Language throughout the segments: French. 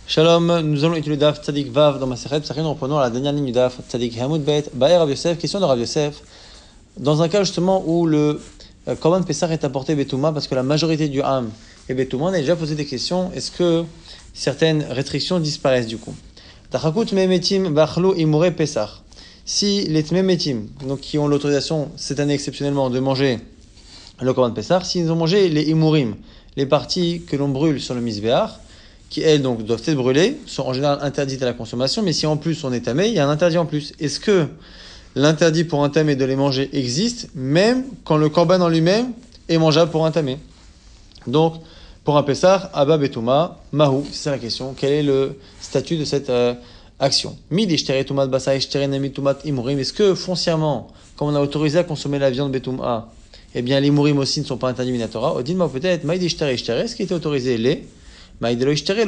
Shalom, nous allons étudier le Daf Tzadik Vav dans Masechet Psachim. Nous reprenons la dernière ligne du Daf Tzadik Hamud Bet. Baer Rav Yosef, question de Rav Yosef. Dans un cas justement où le Korban Pessah est apporté Betouma, parce que la majorité du Ham est Betouma, on a déjà posé des questions. Est-ce que certaines restrictions disparaissent du coup? Tachakut Memetim Bachlu Imure Pessah. Si les Tmemetim, donc qui ont l'autorisation cette année exceptionnellement de manger le Korban Pessah, s'ils ont mangé les Imurim, les parties que l'on brûle sur le Mizbeach, qui elles donc doivent être brûlées, sont en général interdites à la consommation, mais si en plus on est tamé, il y a un interdit en plus. Est-ce que l'interdit pour un tamé de les manger existe, même quand le korban en lui-même est mangeable pour un tamé? Donc, pour un Pessah, Abba Betouma, Mahou, c'est la question. Quel est le statut de cette action? Est-ce que foncièrement, comme on a autorisé à consommer la viande Betouma, eh bien les Imurim aussi ne sont pas interdits Minatora? Odin, peut-être, ce qui était autorisé l'est. Et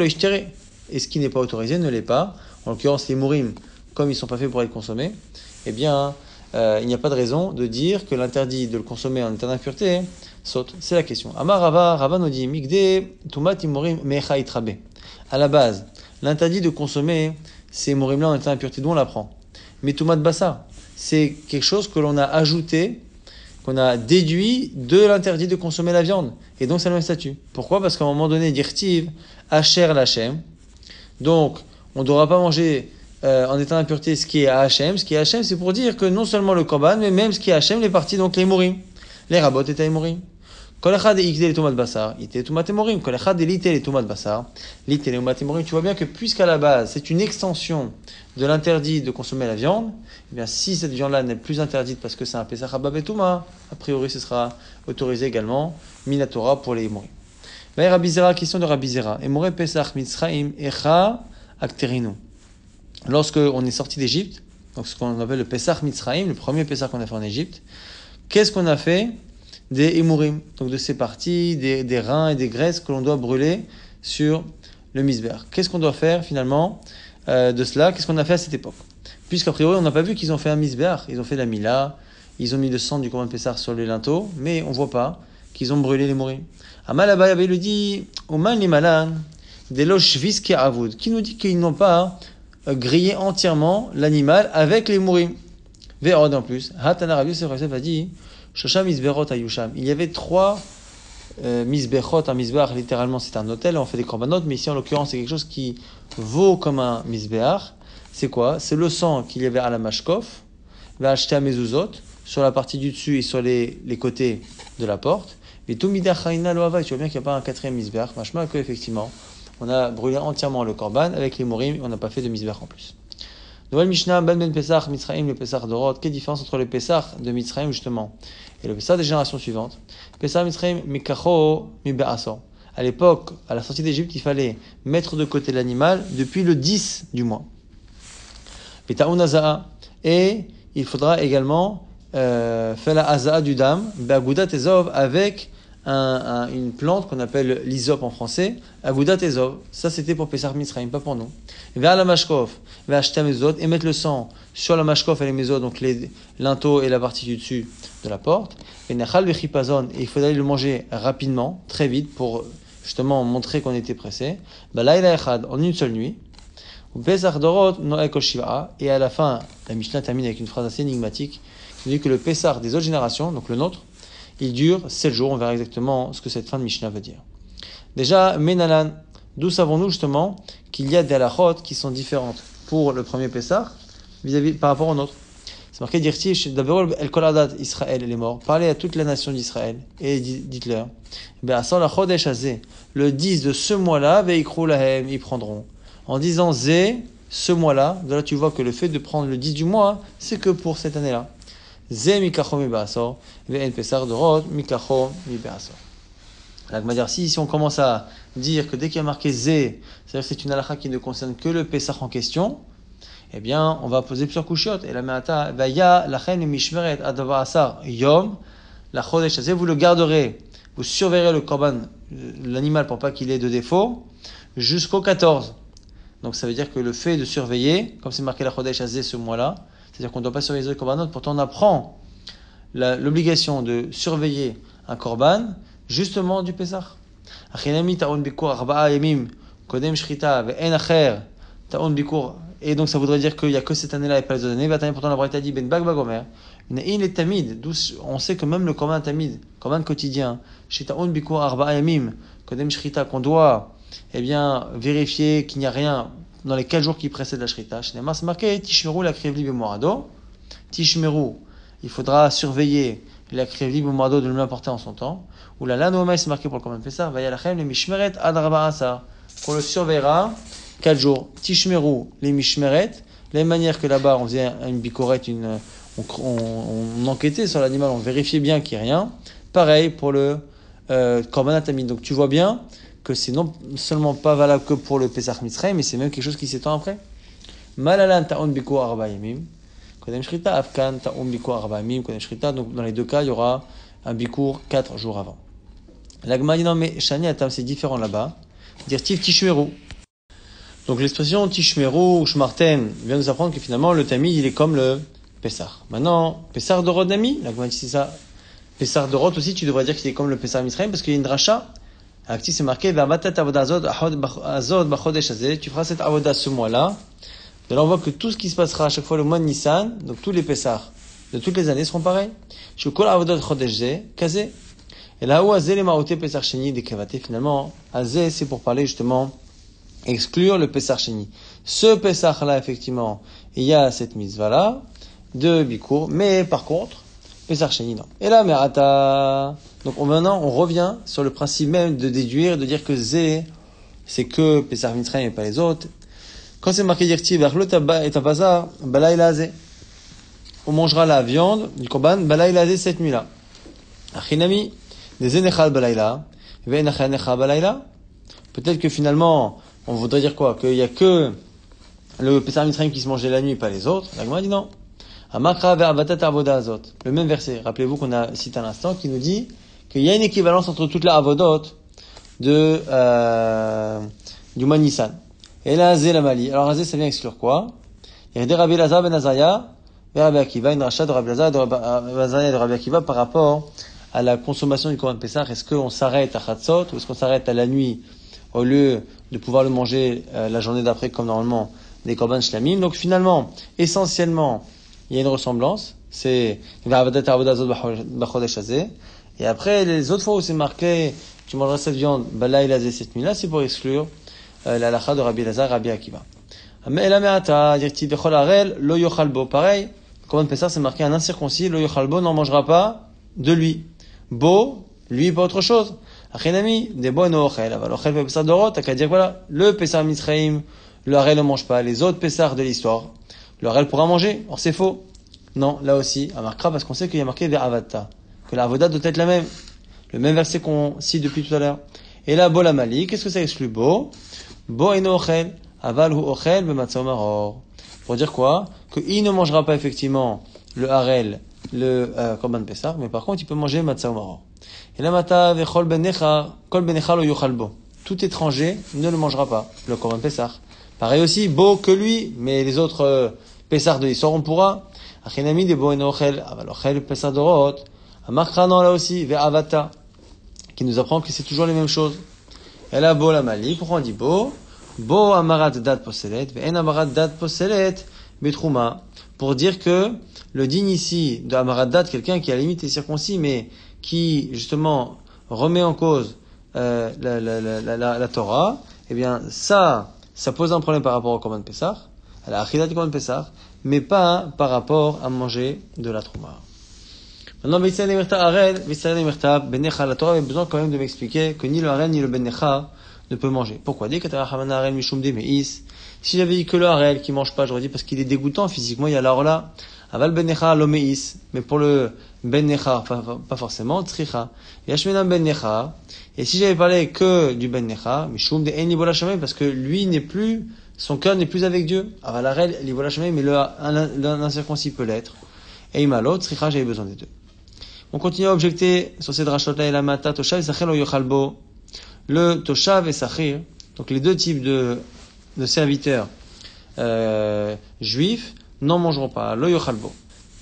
ce qui n'est pas autorisé ne l'est pas. En l'occurrence, les mourim, comme ils ne sont pas faits pour être consommés, eh bien, il n'y a pas de raison de dire que l'interdit de le consommer en état d'impureté saute. C'est la question. Amar Rava nous dit Migde tumat imurim mecha itrabe. À la base, l'interdit de consommer ces mourim-là en état d'impureté, d'où on l'apprend? Mais tumat bassa, c'est quelque chose que l'on a ajouté, qu'on a déduit de l'interdit de consommer la viande. Et donc, c'est le même statut. Pourquoi? Parce qu'à un moment donné, dirtiv, Hacher l'Hachem. Donc, on ne devra pas manger en état d'impureté ce qui est à Hachem. Ce qui est à Hachem, c'est pour dire que non seulement le korban, mais même ce qui est à Hachem, les parties, donc les mourim. Les rabot étaient les mourim. Kol echad ikdé les tomat basar, ite tomat morim. Kol echad elite les tomat basar, lite les tomat morim. Tu vois bien que puisqu'à la base, c'est une extension de l'interdit de consommer la viande, eh bien, si cette viande-là n'est plus interdite parce que c'est un Pesach Abba Betouma, a priori ce sera autorisé également, Minatora pour les Imurim. Mais Rabbi Zera, question de Rabbi Zera. Emore Pesach Mitzraim Echa Akterinu. Lorsque on est sorti d'Égypte, donc ce qu'on appelle le Pesach Mitzraim, le premier Pesach qu'on a fait en Égypte, qu'est-ce qu'on a fait des Imurim, donc de ces parties, des reins et des graisses que l'on doit brûler sur le Mizbeach? Qu'est-ce qu'on doit faire finalement de cela? Qu'est-ce qu'on a fait à cette époque? Puisqu'a priori, on n'a pas vu qu'ils ont fait un Mizbeach, ils ont fait la Mila, ils ont mis le sang du Korban Pessah sur les linteaux, mais on ne voit pas qu'ils ont brûlé les mourim. Amal Abaye lui dit, Oman li malan, delo shvis ki avoud, qui nous dit qu'ils n'ont pas grillé entièrement l'animal avec les mourim. Ve'od en plus, Hatana Rabbi Yosef a dit, Shosha Mizberot Ayusham. Il y avait 3 Mizbechot, un Mizbeach, littéralement c'est un hôtel, on fait des korbanot, mais ici en l'occurrence c'est quelque chose qui vaut comme un Mizbeach. C'est quoi? C'est le sang qu'il y avait à la mashkov, va acheter à mezuzot, sur la partie du dessus et sur les côtés de la porte. Et tout midachayna loava, tu vois bien qu'il n'y a pas un 4e Mizbeach, machma que effectivement, on a brûlé entièrement le korban avec les mourim, on n'a pas fait de Mizbeach en plus. Nouvelle Mishnah, Ben Pesach, Mitzraim, le Pesach d'Orot. Quelle différence entre le Pesach de Mitzraim justement et le Pesach des générations suivantes? Pesach Mitzraim, Mikacho, Mibe'asor. À l'époque, à la sortie d'Égypte, il fallait mettre de côté l'animal depuis le 10 du mois. Peta'un Azaa. Et il faudra également faire la Azaa du dam, Be'agudat Ezov, avec une plante qu'on appelle l'isop en français, Agudat Ezov. Ça c'était pour Pesach Mitzraim, pas pour nous. Vers la mashkov, vers acheter mezot et mettre le sang sur la mashkov et les mezot, donc les linteaux et la partie du dessus de la porte. Et il faudrait le manger rapidement, très vite, pour justement montrer qu'on était pressé. Laïla echad, en une seule nuit. Pesach dorot noek shiva. Et à la fin, la Mishnah termine avec une phrase assez énigmatique qui dit que le Pesach des autres générations, donc le nôtre, il dure 7 jours. On verra exactement ce que cette fin de Mishnah veut dire. Déjà, Menalan, d'où savons-nous justement qu'il y a des halachot qui sont différentes pour le premier Pessah par rapport au nôtre? C'est marqué dirti, d'abord, El Kol Adat Israël et les morts. Parlez à toute la nation d'Israël et dites-leur, le 10 de ce mois-là, Veikru Lahem, ils prendront. En disant Zé, ce mois-là, de là tu vois que le fait de prendre le 10 du mois, c'est que pour cette année-là. Zé mikacho mi be'asor, ve'en pesar dorot mikacho mi be'asor. Alors, si on commence à dire que dès qu'il y a marqué Zé, c'est-à-dire que c'est une halakha qui ne concerne que le Pesach en question, eh bien, on va poser plusieurs couchiotes. Et la me'ata, vaya lachen mishmeret adava asar yom, la chodesh azé, vous le garderez, vous surveillerez le korban, l'animal pour pas qu'il ait de défaut, jusqu'au 14. Donc ça veut dire que le fait de surveiller, comme c'est marqué la chodesh azé ce mois-là, c'est-à-dire qu'on ne doit pas surveiller le korbanot, pourtant on apprend l'obligation de surveiller un korban, justement du Pesach. Kodem Shrita, Ve'en Acher, Ta'on Bikour. Et donc ça voudrait dire qu'il n'y a que cette année-là et pas les autres années. Pourtant la Braïta dit Ben Bag Bagomer. Ne'in et Tamid, d'où on sait que même le Korban Tamid, Korban quotidien, chez Ta'on Bikour Arba Yamim, Kodem Shrita, qu'on doit vérifier qu'il n'y a rien dans les 4 jours qui précèdent la Shrita. Chez Neymar, c'est marqué Tishmeru la Krivli B'Moarado. Tishmeru, il faudra surveiller la Krivli B'Moarado de l'importer en son temps. Ou la Lanouama, c'est marqué pour le Korban Pessah, Vayalachem le Mishmeret Ad Rabba Asar. Qu'on le surveillera 4 jours. Tishmeru les Mishmeret, de la même manière que là-bas on faisait une bicorette, on enquêtait sur l'animal, on vérifiait bien qu'il n'y a rien. Pareil pour le Korban Tamid. Donc tu vois bien que c'est non seulement pas valable que pour le Pesach Mitzrayim, mais c'est même quelque chose qui s'étend après. Malalan ta'on biko arba yamim, kodem shrita, afkan ta'on biko arba yamim, kodem shrita. Donc dans les deux cas, il y aura un bikour 4 jours avant. L'agma dit non mais shani atam c'est différent là-bas. Dire tif tishmeru. Donc l'expression tishmeru ou shmarten vient nous apprendre que finalement le tamid il est comme le Pesach. Maintenant Pesach de Rod Nami, l'agma dit c'est ça. Pesach de Rod aussi tu devrais dire qu'il est comme le Pesach Mitzrayim parce qu'il y a une dracha. Actif, c'est marqué, tu feras cette avoda ce mois-là. De là, on voit que tout ce qui se passera à chaque fois le mois de Nissan, donc tous les Pessah de toutes les années seront pareils. Et là où Azé les Maoté Pessah Sheni des Kavate, finalement, Azé, c'est pour parler justement, exclure le Pessah Sheni. Ce Pessah-là, effectivement, il y a cette mitzvah-là, de Bikour, mais par contre, Pessah Sheni, non. Et là, Merata. Donc maintenant, on revient sur le principe même de déduire, de dire que Zé, c'est que Pessah Mitzrayim et pas les autres. Quand c'est marqué Dirti, Verlot et Tabazar, Balaïla Zé. On mangera la viande du Korban, Balaïla Zé cette nuit-là. Achinami, des Enechal Balaïla, Ve'enachal Nechal Balaïla. Peut-être que finalement, on voudrait dire quoi? Qu'il y a que le Pessah Mitzrayim qui se mangeait la nuit et pas les autres. La Gemara dit non. Le même verset, rappelez-vous qu'on a cité à l'instant, qui nous dit qu'il y a une équivalence entre toute la avodot du mois Nissan. Et là, Azé la Mali. Alors, Azé, ça vient exclure quoi? Il y a des Rabbi Lazar ben Azaya, et Rabbi Akiva, une rachat de Rabbi Lazar et de Rabbi Akiva par rapport à la consommation du Korban Pessah. Est-ce qu'on s'arrête à Chatzot, ou est-ce qu'on s'arrête à la nuit, au lieu de pouvoir le manger la journée d'après, comme normalement des Korban Shlamim? Donc, finalement, essentiellement, il y a une ressemblance, c'est et après les autres fois où c'est marqué tu mangeras cette viande balaï lazé cette nuit-là, c'est pour exclure la halakha de Rabbi Lazar, Rabbi Akiva. Mais la me'ata dirti bechol harel lo yochalbo, pareil, comme on peut ça, c'est marqué un incirconcis, lo yochalbo n'en mangera pas de lui. Bo, lui pas autre chose. Achinami des bo no ochel, aval ochel pe pesar dorot, t'as qu'à dire voilà, le pesar Mitzrayim, le harel ne mange pas, les autres pesar de l'histoire. Le harel pourra manger. Or, c'est faux. Non, là aussi, à marquera parce qu'on sait qu'il y a marqué Ve'avata. Que la avoda doit être la même. Le même verset qu'on cite depuis tout à l'heure. Et là, bo la mali, qu'est-ce que ça exclut bo? Bo eno ochel. Aval hu ochel be'matzah maror. Pour dire quoi? qu'il ne mangera pas effectivement le harel, le korban pesach, mais par contre, il peut manger matzah maror. Et là, mata ve'chol ben nechar, kol ben nechar lo yochal bo. Tout étranger ne le mangera pas, le korban pesach. Pareil aussi, beau que lui, mais les autres Pessar de l'histoire, on pourra. Achinami de bo eno ochel, aval ochel Pessar dorot. Amarkranan là aussi, ve'avata, qui nous apprend que c'est toujours les mêmes choses. Et là, bo la mali, pourquoi on dit bo? Bo amarat dat poselet, ve'en amarat dat poselet, betrouma. Pour dire que le digne ici de amarat dat, quelqu'un qui à la limite est circoncis, mais qui, justement, remet en cause la Torah, eh bien, ça pose un problème par rapport au Korban Pessah, à la Achidat du Korban Pessah, mais pas par rapport à manger de la Trouma. Maintenant, la Torah avait besoin quand même de m'expliquer que ni le Harel ni le Ben Necha ne peut manger. Pourquoi? Si j'avais dit que le Harel qui mange pas, j'aurais dit parce qu'il est dégoûtant physiquement, il y a l'or là. Aval Ben Necha l'omeis, mais pour le Ben Necha, pas forcément, Tzricha. Yashmenam Ben Necha. Et si j'avais parlé que du Ben Necha, Mishum de En Libola Shamayim, parce que lui n'est plus, son cœur n'est plus avec Dieu. Aval Harel Libola Shamayim, mais l'incirconcis peut l'être. Et Imalo, Tzricha, j'avais besoin des deux. On continue à objecter sur ces drachot-là et la mata, Toshav et Sachir lo yochalbo. Le Toshav et Sachir, donc les deux types de serviteurs juifs, n'en mangeront pas, lo yochalbo.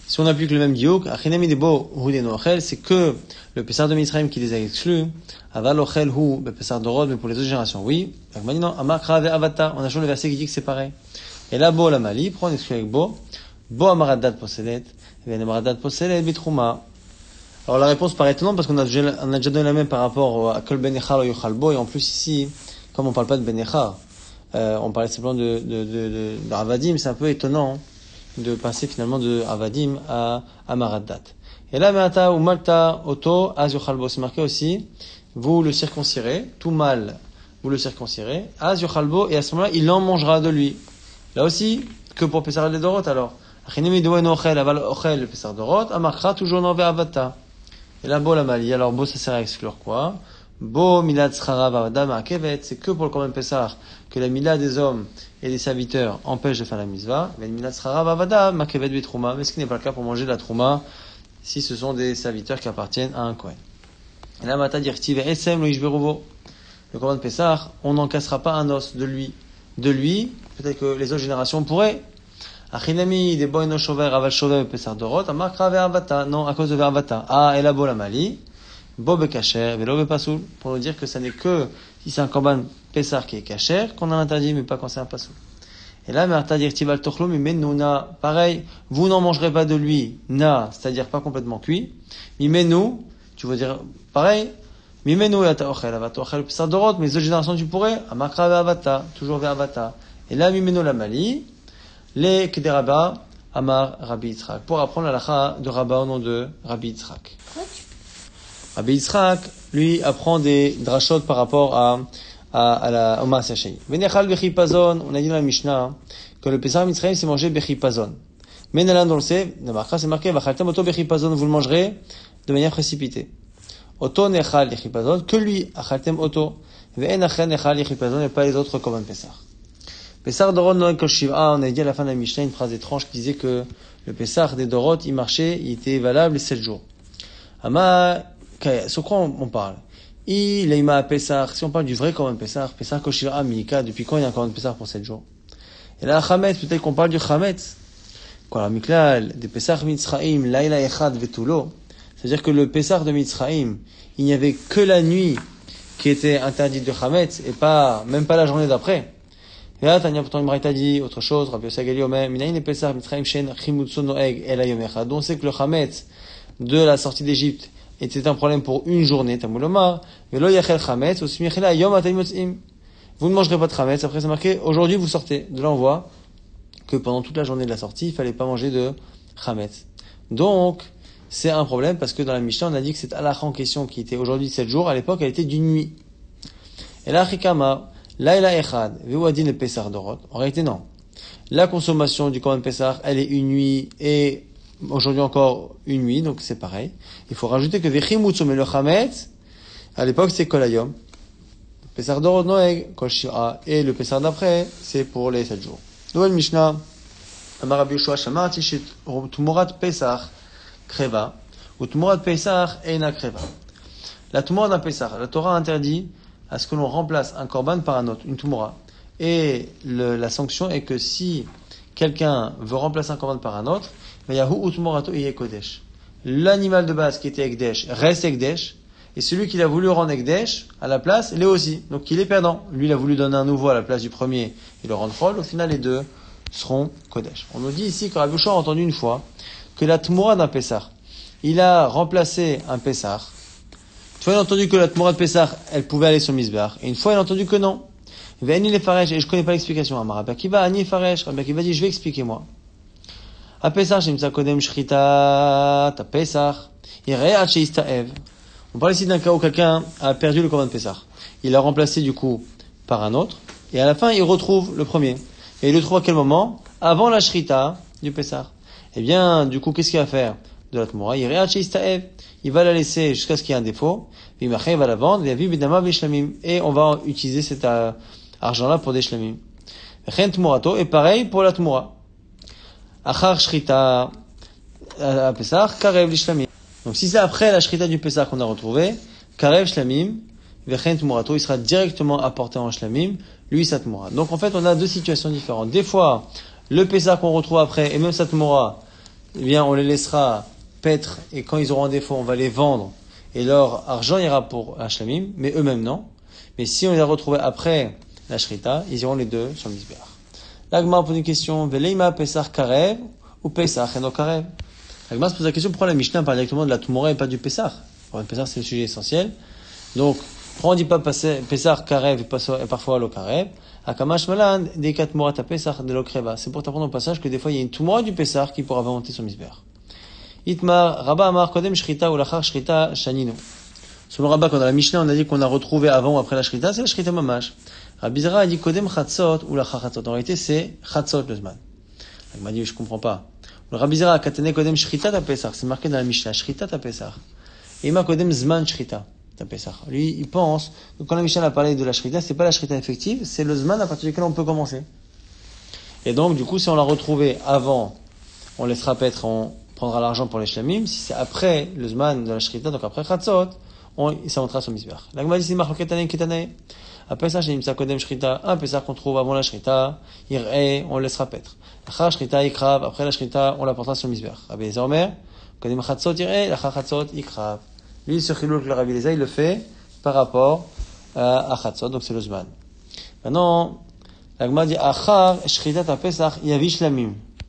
Si on applique le même diouk, achinami debo hudeno ochel, c'est que le Pessar de Mitzrayim qui les a exclus, aval ochel hu, le Pessar d'Orod, mais pour les autres générations, oui. Maintenant, amakra ve avata, on a toujours le verset qui dit que c'est pareil. Et là, bo la mali, prend exclu avec bo amaradat poselet, et bien amaradat poselet bitrouma. Alors la réponse paraît étonnante parce qu'on a déjà donné la même par rapport à kol ben echar lo yochal bo, et en plus ici, comme on parle pas de ben echar, on parlait simplement de Ravadim, c'est un peu étonnant de passer finalement de Ravadim à Maradat. Et là, Meata ou Malta, Oto, Az Yochalbo, c'est marqué aussi, vous le circoncirez, tout mâle, vous le circoncirez, Az Yochalbo, et à ce moment-là, il en mangera de lui. Là aussi, que pour Pessar de Dorot alors. Achinemi Doen Ochel, Aval Ochel, le Pessar Dorot, Amakra, toujours non vers Avata. Et là, Bo la Mali, alors Bo ça sert à exclure quoi? Bo milad schara vavada ma'akevet, c'est que pour le Korban Pessah que la milad des hommes et des serviteurs empêche de faire la mitzvah. Mais milad schara vavada ma'akevet bitrouma, mais ce qui n'est pas le cas pour manger de la trouma si ce sont des serviteurs qui appartiennent à un Kohen. Et là, mata dirti ve'esem lo ishberuvo. Le Korban Pessah, on n'en cassera pas un os de lui. De lui, peut-être que les autres générations pourraient. Achinami des boy no shover aval shover Pessah dorot, amakra ve'avata. Non, à cause de ve'avata. Ah, et là, bo la mali. Bob kacher, velo pasoul, pour nous dire que ça n'est que si c'est un korban Pessah qui est kacher qu'on a interdit, mais pas quand c'est un pasoul. Et là, Marta dire Tival Tochlo, mais Menouna, pareil, vous n'en mangerez pas de lui, na, c'est-à-dire pas complètement cuit. Mimenu, tu veux dire pareil, Mimenu et Ataochel, Avatochel, Pessah Dorot, mais les autres générations tu pourrais, Amakra ve'avata, toujours ve'avata. Et là, Mimenu la Mali, les Kederaba, Amar Rabbi Yitzhak, pour apprendre la lacha de Rabba au nom de Rabbi Yitzhak. Rabbi Yitzhak, lui, apprend des drashot par rapport au Maaseh Sheni. Venechal bechipazon, on a dit dans la Mishnah que le Pessah Mitzrayim c'est mangé bechipazon. Mais Nalan on le sait, dans Marka c'est marqué, vachaltem oto bechipazon, vous le mangerez de manière précipitée. Oto nechal bechipazon, que lui, achaltem oto. Ve'en achen nechal bechipazon, et pas les autres comme un Pessah. Pessah Dorot Noël Kol Shiv'a, on a dit à la fin de la Mishnah une phrase étrange qui disait que le Pessah des Dorot, il marchait, il était valable les 7 jours. Ama, sur quoi on parle? Leima Pessah, si on parle du vrai Korban Pessah, Pessah Koshira Mika, depuis quand il y a un Korban Pessah pour 7 jours? Et là, Chametz, peut-être qu'on parle du Chametz. Quand la Miklal, des Pessah Mitzraim, Laila Echad Vetulo, c'est-à-dire que le Pessah de Mitzraim, il n'y avait que la nuit qui était interdite de Chametz, et même pas la journée d'après. Et là, Tanya, pourtant, il dit autre chose, Rabbi Yosef Gali Omer, Minayin Pessah Mitzraim Shen Chimutsu Noeg El Hayom Echad, dont on sait que le Chametz de la sortie d'Égypte était un problème pour une journée, Tamulomar, Velo Yachel Chametz, ou Smichela Yom Atayim Yotzim. Vous ne mangerez pas de Chametz, après c'est marqué, aujourd'hui vous sortez. De là on voit que pendant toute la journée de la sortie, il fallait pas manger de Chametz. Donc, c'est un problème parce que dans la Mishnah, on a dit que cette halakha en question qui était aujourd'hui 7 jours, à l'époque, elle était d'une nuit. Et là, Chikama, Laila Echad, Veuadin et Pessah Dorot. En réalité, non. La consommation du Korban Pessah, elle est une nuit et aujourd'hui encore une nuit, donc c'est pareil. Il faut rajouter que Vechimutsu mais le Chametz, à l'époque, c'est Kolayom. Pessah Dorot Noeg, Kol Shira, et le Pessah d'après, c'est pour les 7 jours. Nouvelle Mishnah, Amar Rabbi Yoshua Shamarti Shit Tumurat Pesach Kreva, ou Tumurat Pesach Eina Kreva. La Tumurat d'un Pesach, la Torah interdit à ce que l'on remplace un korban par un autre, une Tumura. Et la sanction est que si quelqu'un veut remplacer un korban par un autre, Yahu Utmurato Iye Kodesh. L'animal de base qui était Ekdesh reste Ekdesh, et celui qu'il a voulu rendre Ekdesh à la place, l'est aussi. Donc il est perdant. Lui, il a voulu donner un nouveau à la place du premier et le rendre Chol. Au final, les deux seront Kodesh. On nous dit ici que Rabbi Yoshua a entendu une fois que la Tmura d'un Pessah, il a remplacé un Pessah. Une fois, il a entendu que la Tmura de Pessah, elle pouvait aller sur le Mizbeach. Et une fois, il a entendu que non. Ve'ani le Faresh, et je connais pas l'explication. Rabbi Akiva, Ani Faresh. Rabbi Akiva dit, je vais expliquer moi. A Pessah, Shemtza Kodem Shrita, ta Pessah, Ireat Sheistaev. On parle ici d'un cas où quelqu'un a perdu le Korban Pessah. Il l'a remplacé du coup par un autre, et à la fin il retrouve le premier. Et il le trouve à quel moment? Avant la Shrita du Pessah. Eh bien, du coup, qu'est-ce qu'il va faire de la Tmura? Il va la laisser jusqu'à ce qu'il y ait un défaut, puis après il va la vendre, et on va utiliser cet argent-là pour des shlamim. Et pareil pour la Tmura. Achar Shrita à Pessah, Karev l'ishlamim. Donc si c'est après la Shrita du Pessah qu'on a retrouvé, Karev Shlamim, Vechen Tmurato, il sera directement apporté en Shlamim, lui sa Tmura. Donc en fait on a deux situations différentes. Des fois, le Pessah qu'on retrouve après, et même sa Tmura, eh bien, on les laissera paître, et quand ils auront un défaut, on va les vendre, et leur argent ira pour un shlamim, mais eux-mêmes non. Mais si on les a retrouvés après la shrita, ils iront les deux sur le misbéach. L'Agma pose une question, Veleima Pesach Karev ou Pesach Eno Karev? L'Agma se pose la question, pourquoi la Mishnah parle directement de la Tumora et pas du Pesach? Pour le Pesach, c'est le sujet essentiel. Donc, pourquoi on dit pas Pesach Karev et parfois lo Karev? Akamash Malan, Dekat Morat Pesach de lo Kreva. C'est pour t'apprendre au passage que des fois il y a une Tumora du Pesach qui pourra monter sur misbéach. Itmar, Rabba Amar, Kodem Shrita ou Lachar Shrita Shanino. Selon Rabba, quand dans la Mishnah on a dit qu'on a retrouvé avant ou après la Shrita, c'est la Shrita Mamash. Rabbi Zera a dit Kodem Chatzot ou Lachar Chatzot. En réalité, c'est Chatzot le Zman. Il m'a dit, je comprends pas. Le Rabbi Zera a katane Kodem Shrita ta Pesach. C'est marqué dans la Mishnah, Shrita ta Pesach. Et il m'a Kodem Zman Shrita ta Pesach. Lui, il pense que quand la Mishnah a parlé de la Shrita, c'est pas la Shrita effective, c'est le Zman à partir duquel on peut commencer. Et donc, du coup, si on l'a retrouvé avant, on laissera paître, on prendra l'argent pour les shlamim. Si c'est après le Zman de la Shrita, donc après Chatzot, ça montera sur Misbéach. L'Agma dit, c'est marqué Ketane. À Pesach, j'ai mis ça Kodem Shrita, un Pesach qu'on trouve avant la Shrita, on le laissera paître. Achar Shrita, Ikrav, après la Shrita, on la portera sur Misbéach. Rabbi Zormer, Kodem Chatzot, Achar Chatzot, Ikrav. Lui, ce chilul que le Rabbi Eliezer, il le fait par rapport à Chatzot, donc c'est le Zman. Maintenant, l'Agma dit, Achar Shrita ta Pesach, Yavi Shlamim.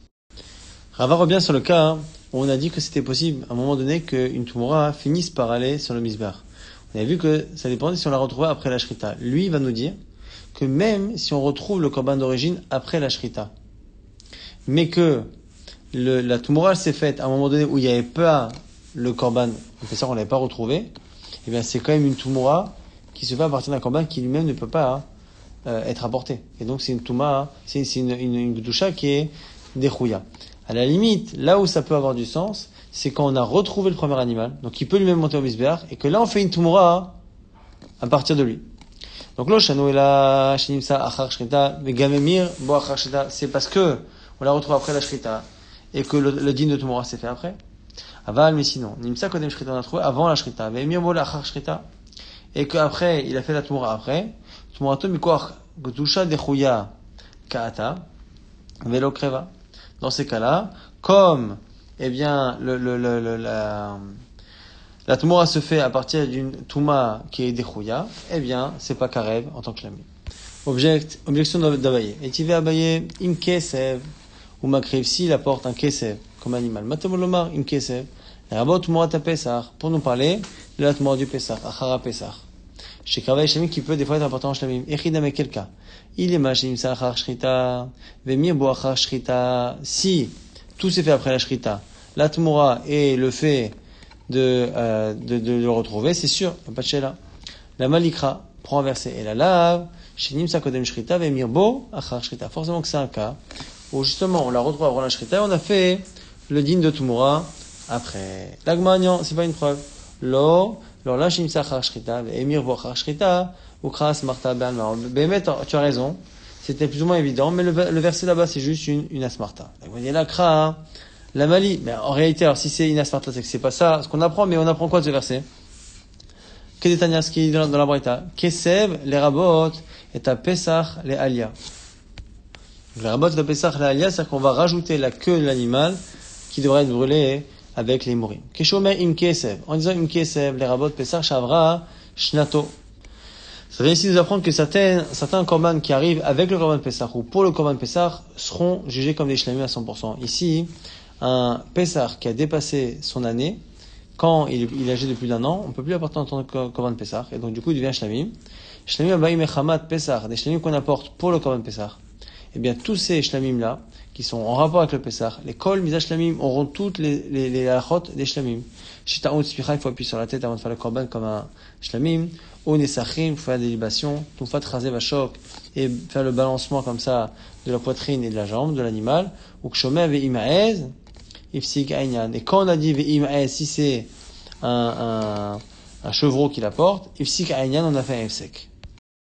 Rava revient sur le cas où on a dit que c'était possible, à un moment donné, qu'une Tumora finisse par aller sur le Misbéach. On avait vu que ça dépendait si on la retrouvait après la Shrita. Lui, il va nous dire que même si on retrouve le korban d'origine après la Shrita, mais que la Tumora s'est faite à un moment donné où il n'y avait pas le korban, on fait ça, on l'avait pas retrouvé, eh bien, c'est quand même une Tumora qui se fait à partir d'un korban qui lui-même ne peut pas être apporté. Et donc, c'est une Touma, c'est une Gdusha qui est déchouya. À la limite, là où ça peut avoir du sens, c'est quand on a retrouvé le premier animal, donc il peut lui-même monter au misbéach, et que là on fait une tumura à partir de lui. Donc lo shano ela shinimsa achar shrita vegamemir bo achar shrita, c'est parce que on la retrouve après la shrita et que le din de tumura s'est fait après. Aval, mais sinon nimsa kodem shrita on a trouvé avant la shrita, vegamemir bo achar shrita, et que après il a fait la tumura après. Tumurato mikoach gdusha dechuya kaata velo kreva. Dans ces cas-là, comme eh bien la Tumora se fait à partir d'une Touma qui est déchouya, eh bien c'est pas karev en tant que shlamim. Objection d'Abaye. Et tu vas Abaye im kesev ou makriv s'il apporte un kesev comme animal. Matamolomar im kesev. La rabot Tumora ta Pesach pour nous parler de la Tumora du Pesach, achara Pesach. Chez Kravay Shlamim qui peut des fois être important en Shlamim. Echidam est quel cas? Il est machim sa achar shrita, vemir bo achar shrita. Si tout s'est fait après la shrita, la Tumora et le fait de le retrouver, c'est sûr, il n'y a pas de chéla. La malikra prend un verset et la lave, shinim sa kodem shrita, vemir bo achar shrita. Forcément que c'est un cas où justement on la retrouve avant la shrita et on a fait le din de Tumora après. L'agmanian, c'est pas une preuve. Lo, alors là, shinim sa achar shrita, vemir bo achar shrita, ou kras marta be'alma. Bémet, tu as raison. C'était plus ou moins évident, mais le verset là-bas, c'est juste une asmarta. Vous voyez la kra, la mali. Mais en réalité, alors si c'est une asmarta, c'est que c'est pas ça ce qu'on apprend, mais on apprend quoi de ce verset? Kedetania, ce qui est dans la Braïta. Kesev, les rabot, et à Pesach, les alia. Les rabot, et à Pesach, les alia, c'est-à-dire qu'on va rajouter la queue de l'animal qui devrait être brûlée avec les mourim. Keshomer im kesev. En disant im kesev, les rabot, Pesach, shavra, shnato. Ça vient ici nous apprendre que certains korban qui arrivent avec le korban Pessah ou pour le korban Pessah seront jugés comme des shlamim à 100%. Ici, un Pessah qui a dépassé son année, quand il est âgé de plus d'un an, on ne peut plus apporter en tant que korban Pessah, et donc du coup il devient shlamim. Shlamim abayim echamat Pessah, des shlamim qu'on apporte pour le korban Pessah. Eh bien, tous ces shlamim là, qui sont en rapport avec le Pessah, les kol misa shlamim auront toutes les halachot des shlamim. Shita on tzpicha, il faut appuyer sur la tête avant de faire le korban comme un shlamim. Ou nesachim, il faut faire des libations. Tumfat raser vachok, et faire le balancement comme ça de la poitrine et de la jambe de l'animal. Ou kshomer ve'imaez, ifsik aïnyan. Et quand on a dit ve'imaez, si c'est un chevreau qui la porte, ifsik aïnyan, on a fait un ifsek.